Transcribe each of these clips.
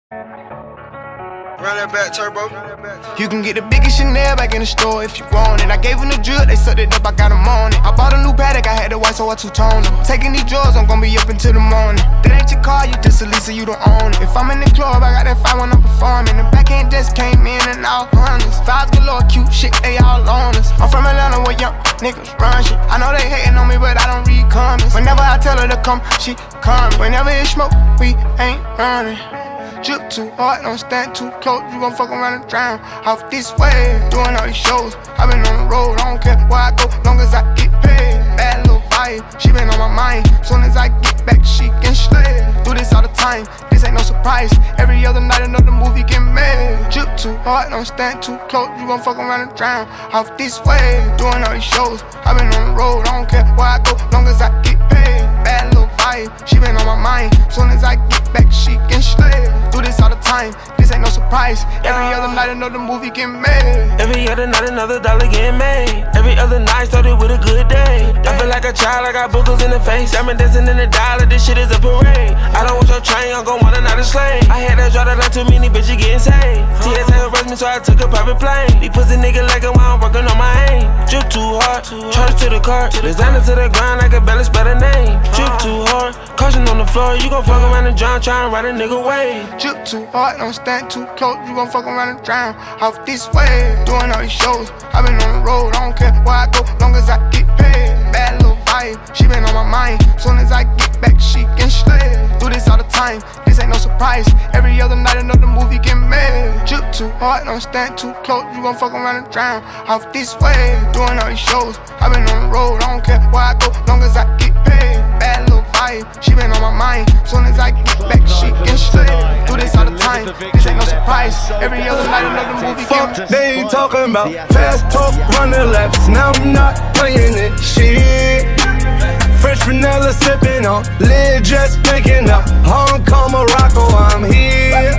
Run that back, turbo. You can get the biggest Chanel back in the store if you want it. I gave them the drill, they sucked it up, I got them on it. I bought a new Patek, I had the white, so I two-toned it. Taking these drugs, I'm gonna be up until the morning. That ain't your car, you just a Lisa, you don't own it. If I'm in the club, I got that fire when I'm performing. The backhand just came in and all hundreds. Fives galore, cute shit, they all on us. I'm from Atlanta where young niggas run shit. I know they hating on me, but I don't read comments. Whenever I tell her to come, she come. Whenever it's smoke, we ain't running. Drip too hard, don't stand too close. You gon' fuck around and drown off this way. Doing all these shows, I been on the road. I don't care where I go, long as I get paid. Bad little vibe, she been on my mind. Soon as I get back, she can slay. Do this all the time, this ain't no surprise. Every other night another movie get made. Drip too hard, don't stand too close. You gon' fuck around and drown off this way. Doing all these shows, I been on the road. I don't care where I go, long as I get paid. Bad little vibe, she been on my mind. Soon as I get back, she can slay. Do this all the time, this ain't no surprise. Every other night another movie get made. Every other night another dollar get made. Every other night started with a good day. I feel like a child, I got boogers in the face. I'm dancing in the dollar, this shit is a parade. I don't want your train, I'm gon' want another slave. I had that draw that line, too many bitches getting saved. TSA arrest me, so I took a private plane. These pussy niggas like it while I'm working on my aim. Drip too hard, charge to the car. Designer to the ground, I can barely spell the name. Drip too hard, caution on the floor. You gon' fuck around and drown, tryna ride a nigga wave. Drip too hard, don't stand too close. You gon' fuck around and drown off this way. Doing all these shows, I been on the road. I don't care where I go, long as I get paid. Bad little vibe, she been on my mind. Soon as I get back, she can slay. Do this all the time, this ain't no surprise. Every other night another movie get made. Drip too hard, don't stand too close. You gon' fuck around and drown off this way. Doing all these shows, I been on the road. I don't care where I go, long as I get paid. Bad little vibe, she been on my mind. Soon as I get back, she can slay. Do this all the time, this ain't no surprise. Every other night another movie get made. They ain't talking about fast talk, running laps. Now I'm not playing it, shit. Fresh vanilla sipping on, lid just picking up. Hong Kong, Morocco, I'm here.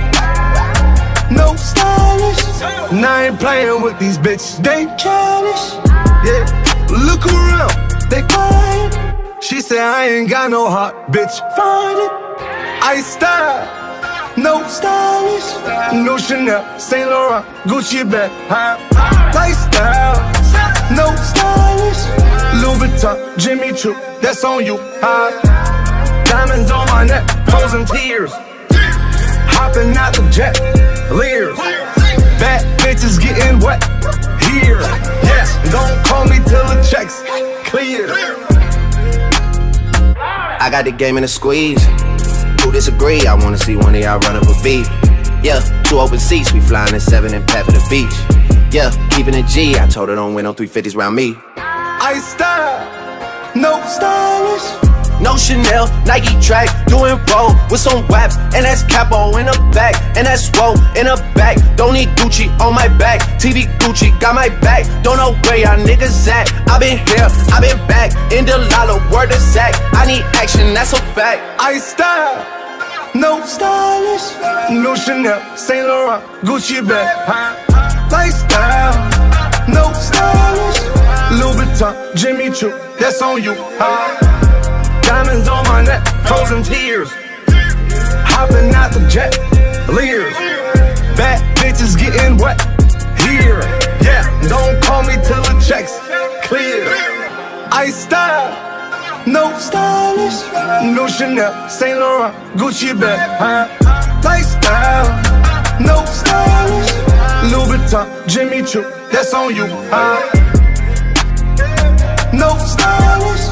No stylish, and I ain't playing with these bitches. They childish, yeah. Look around, they quiet. She said I ain't got no heart, bitch. Find it. I style, no stylish, no Chanel, Saint Laurent, Gucci bag, high lifestyle. No stylish, Louis Vuitton, Jimmy Choo, that's on you. Diamonds on my neck, frozen tears. Hopping out the jet, leers. Bad bitches getting wet here. Yes, don't call me till the checks clear. I got the game in a squeeze. Who disagree? I wanna see one of y'all run up a beat. Yeah, 2 open seats, we flying in 7 and pat for the beach. Yeah, keeping it G, I told her don't win no 350s round me. I style, no stylish. No Chanel, Nike track, doing roll with some waps, and that's capo in the back, and that's roll in the back. Don't need Gucci on my back, TV Gucci got my back. Don't know where y'all niggas at. I been here, I been back, in the lala, word of Zach. I need action, that's a fact. I style, no stylish, no Chanel, Saint Laurent, Gucci bag, lifestyle, no stylish, Louis Vuitton, Jimmy Choo, that's on you. Diamonds on my neck, frozen tears. Hopping out the jet, leers. Bad bitches getting wet here. Yeah, don't call me till the checks clear. I style, no stylish, no Chanel, Saint Laurent, Gucci bag, lifestyle, no stylish, Louis Vuitton, Jimmy Choo, that's on you. No stylish.